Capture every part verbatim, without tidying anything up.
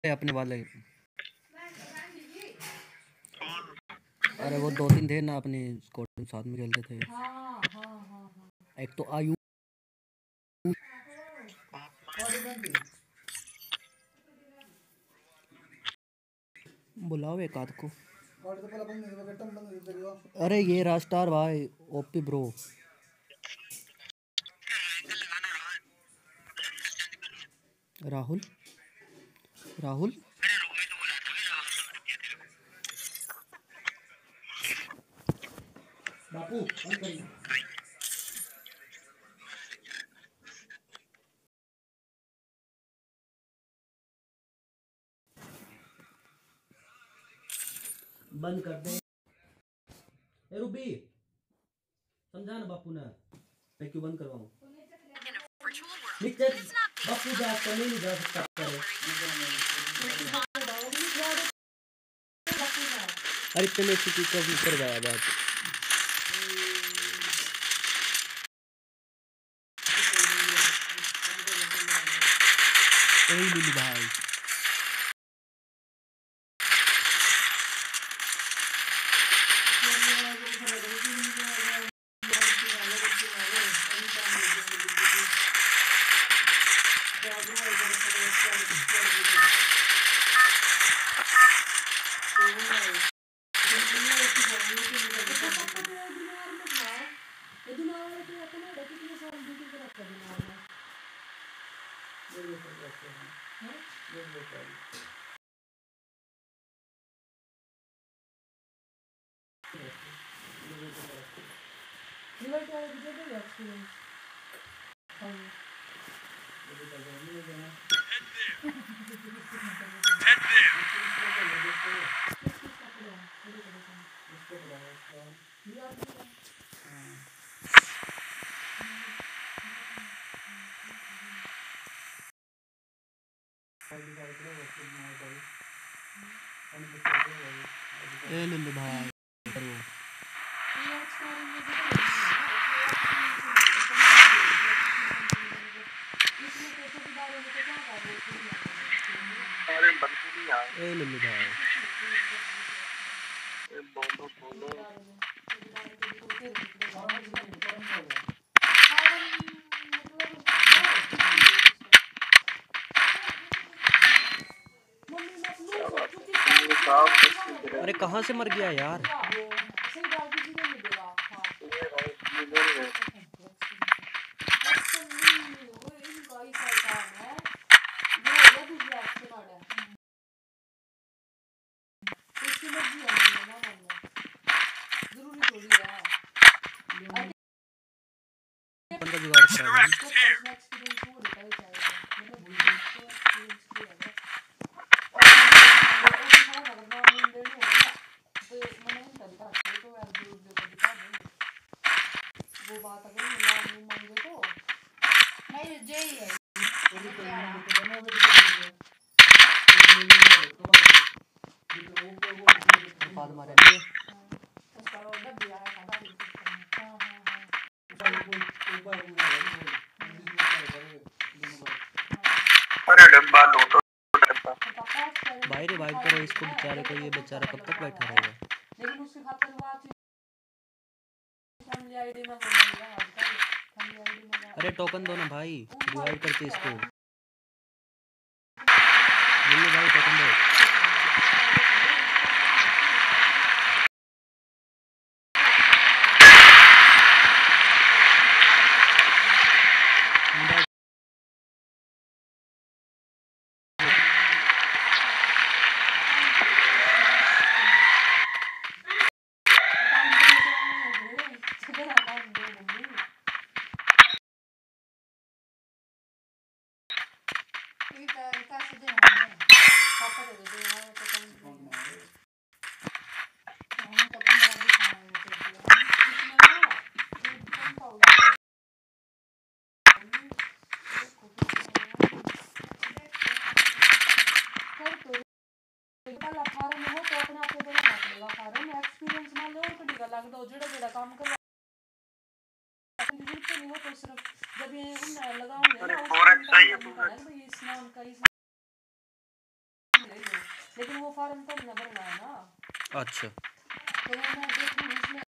अपने वाले। अरे वो दो तीन थे ना अपने स्क्वाड साथ में खेलते थे। हाँ हाँ हाँ हाँ। एक तो आयु बुलाओ एक आध को। अरे ये रास्टार भाई ओपी ब्रो। राहुल राहुल बापू बंद कर दे। ए रूबी समझा ना बापू ने मैं क्यों बंद करवाऊं। बापू जा कहीं नहीं जा सकता करे। अरे चलो किसी का भी कर गया बात। ए लुलू भाई ए लुलू भाई ए लुलू भाई बोलो बोलो अरे कहाँ से मर गया यार। भाई रिवाइव करो इसको बेचारे को। ये बेचारा कब तक बैठा रहेगा। अरे टोकन दो ना भाई रिवाइव करके इसको। भाई टोकन दो। लेकिन वो फॉर्म तो ना भरना है ना। अच्छा तो वो मैं देखूं उसमें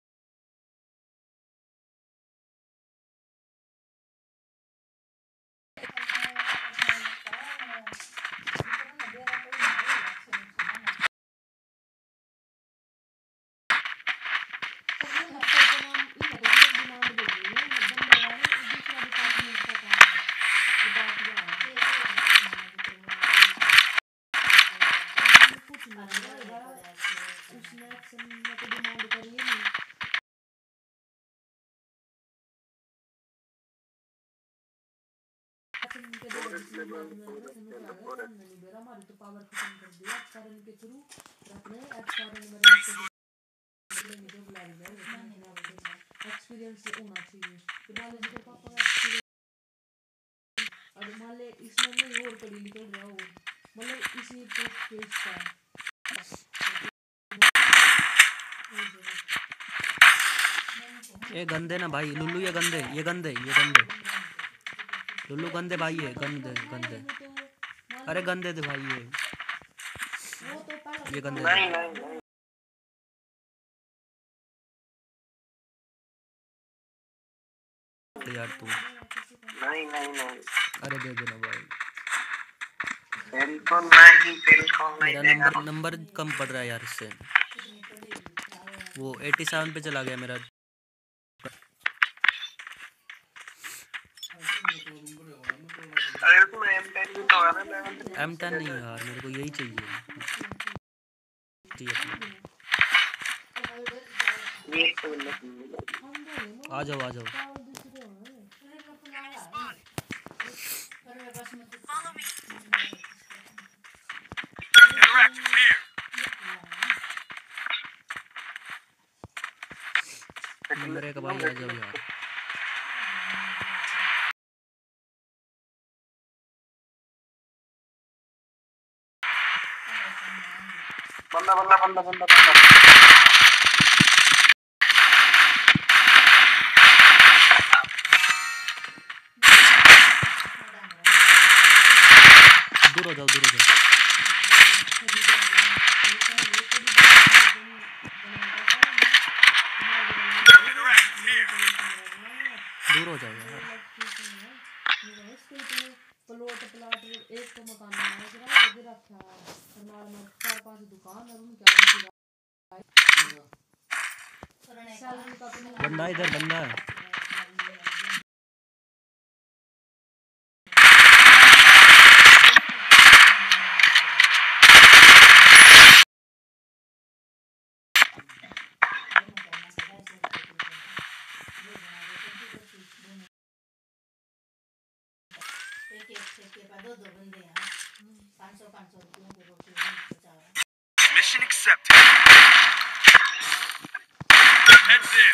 हमारी तो पावर खत्म कर दिया कारण के थ्रू अपने एक्सपीरियंस होना चाहिए। तो मान लीजिए पापा का एक्सपीरियंस और मान ले इसमें नहीं और पढ़ी निकल रहा हो मतलब इसी पोस्ट पे इसका ये गंदे ना भाई लुल्लू, ये गंदे ये गंदे ये गंदे लुल्लू गंदे भाई, ये गंदे गंदे अरे गंदे थे भाई, ये ये गंदे नहीं नहीं नहीं यार तू नहीं नहीं नहीं अरे दे देना भाई, बिल्कुल नहीं बिल्कुल नहीं मेरा देगा। नंबर नंबर कम पड़ रहा है यार इससे, वो सत्तासी पे चला गया मेरा। अरे उसमें एम टेन भी तो है ना, एम टेन नहीं यार, मेरे को यही चाहिए। आ जाओ आ जाओ। नंबर एक भाई आ जाओ यार। बंदा बंदा बंदा बंदा बंदा दूर हो जाओ दूर हो जाओ। दूर हो जाओ यार। प्लॉट प्लॉट एक तो मकान में गिरा रखा है और नाल में चार पांच दुकान और उनके बंदा इधर बंदा है। Mission accepted. Head there.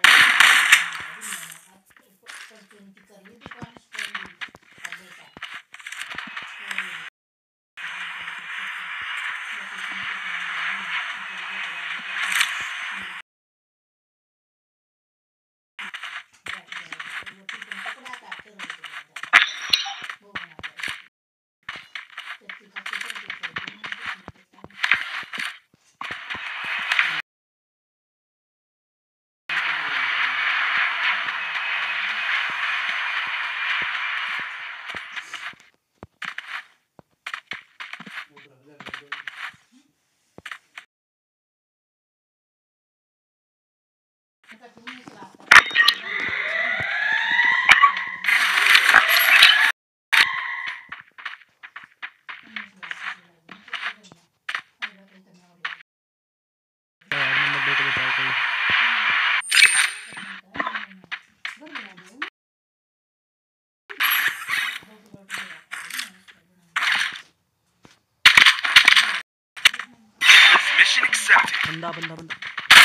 Mission accepted. बंदा बंदा बंदा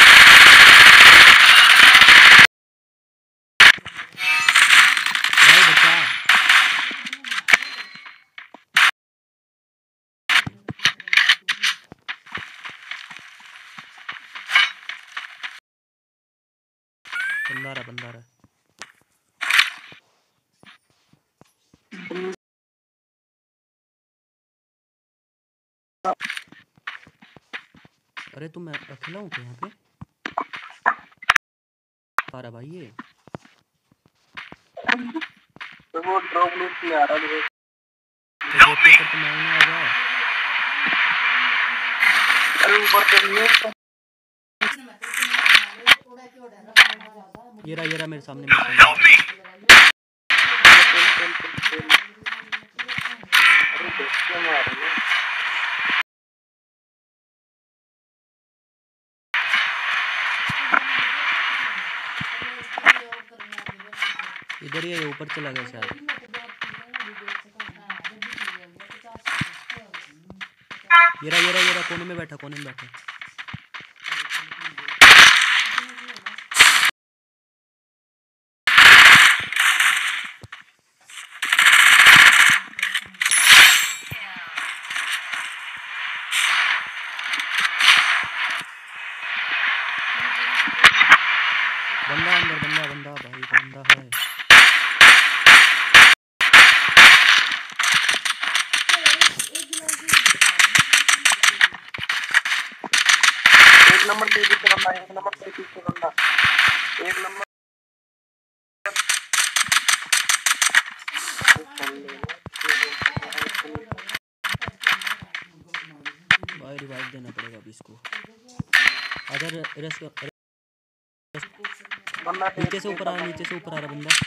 भाई बचा। बंदा रहा बंदा रहा। अरे तुम अकेला हूँ क्या यहाँ पे? पारा भाई ये तो वो ड्रॉप लूप नहीं आ रहा है। तो बोट के ऊपर तो मैं नहीं आ जाए। अरे ऊपर तो नहीं है। ये रहा ये रहा मेरे सामने मेरे सामने। Help me! अरे देखते मार रहे हैं। इधर ही है, ये ऊपर चला गया शायद। ये रहा ये रहा ये रहा कोने में बैठा कोने में बैठा। बंदा अंदर बंदा बंदा भाई बंदा है। एक नंबर पे पीछे बंदा, एक नंबर पे पीछे बंदा, एक नंबर भाई रिवाइव देना पड़ेगा अभी इसको। अगर रेस बंदा नीचे से ऊपर आ रहा नीचे से ऊपर आ रहा बंदा।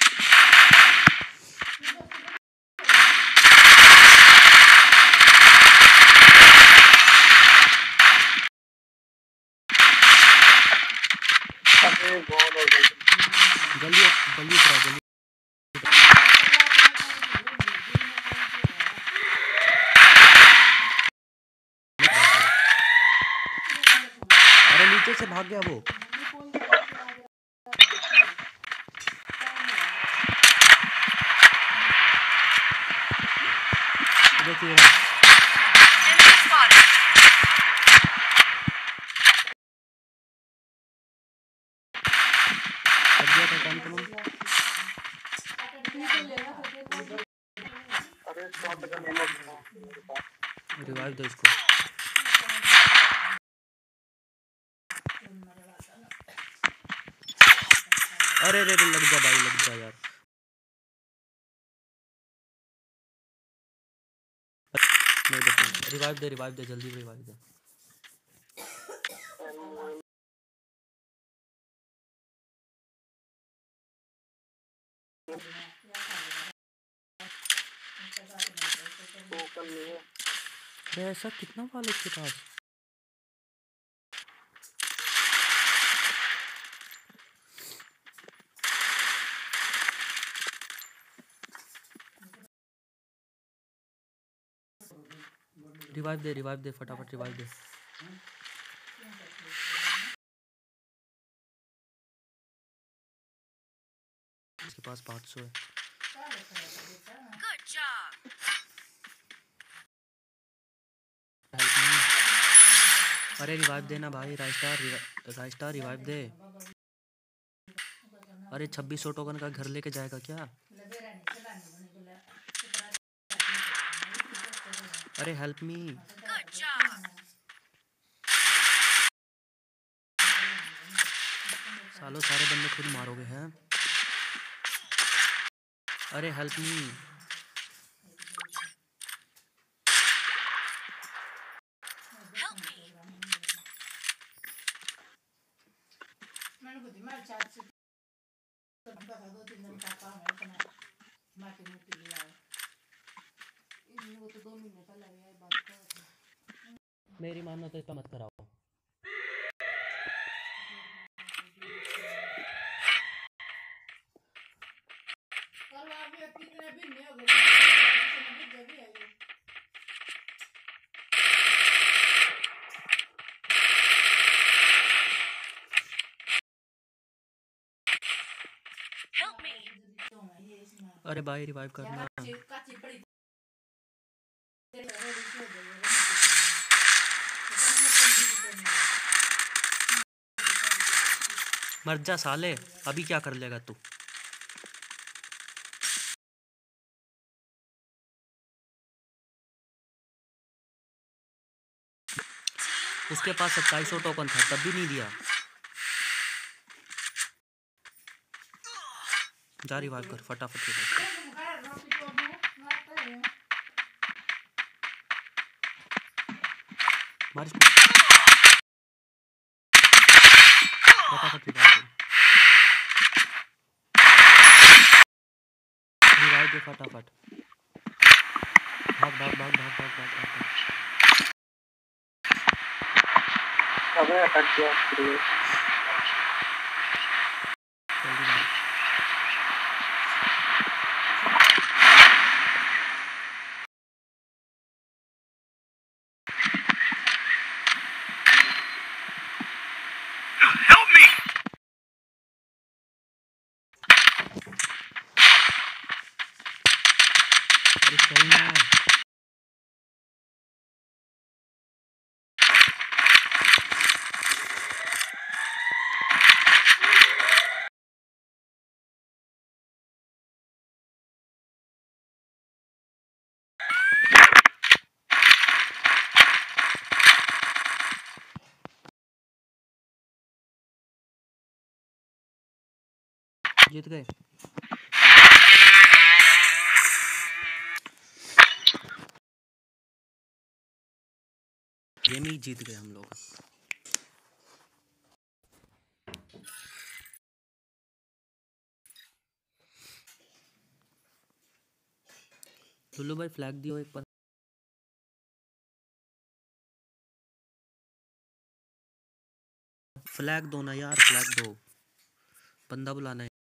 अरे बहुत हो गया। जल्दी जल्दी उतरा जल्दी। अरे नीचे से भाग गया वो। देखिए Enemy spotted. कर दिया था काम तमाम। अरे शॉट गन है मेरे पास। रिवाइव दो इसको। अरे रे रे लग जा भाई लग जा यार। नहीं देखो रिवाइव दे रिवाइव दे जल्दी रिवाइव दे। टोकन नहीं है। अरे ऐसा कितना वाल इसके पास? रिवाइव दे रिवाइव दे फटाफट रिवाइव दे। इसके पास पाँच सौ है। Good job. Help me. अरे रिवाइव देना भाई राइस्टार राइस्टार रिवाइव दे। अरे छब्बीस सौ टोकन का घर लेके जाएगा क्या? अरे हेल्प मी। Good job. सालों सारे बंदे खुद मारोगे हैं। अरे हेल्प मी। Help me. मेरी मानो तो इसका मत कराओ। Help me. अरे भाई रिवाइव करना। मर जा साले अभी क्या कर लेगा तू? उसके पास सत्ताईस सौ टोकन था तब भी नहीं दिया। जा रिवाइव कर फटाफट रिवाइव कर। मार इसको। फटाफट रिवाइव कर। रिवाइव दे फटाफट। भाग भाग भाग भाग भाग भाग भाग भाग। अबे अटक गया फिर। जल्दी भाग। Help me! अरे सही ना। जीत गए। गेम ही जीत गए हम लोग। लुल्लू भाई फ्लैग दियो एक बार। फ्लैग दो ना यार, फ्लैग दो। बंदा बुलाना है।